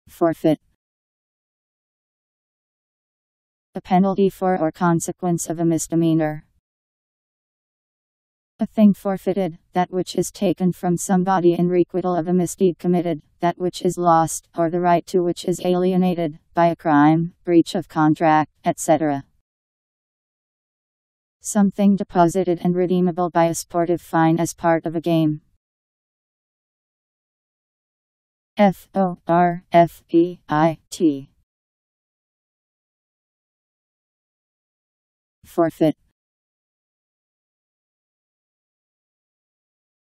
Forfeit. A penalty for or consequence of a misdemeanor. A thing forfeited, that which is taken from somebody in requital of a misdeed committed, that which is lost, or the right to which is alienated, by a crime, breach of contract, etc. Something deposited and redeemable by a sportive fine as part of a game. Forfeit. Forfeit.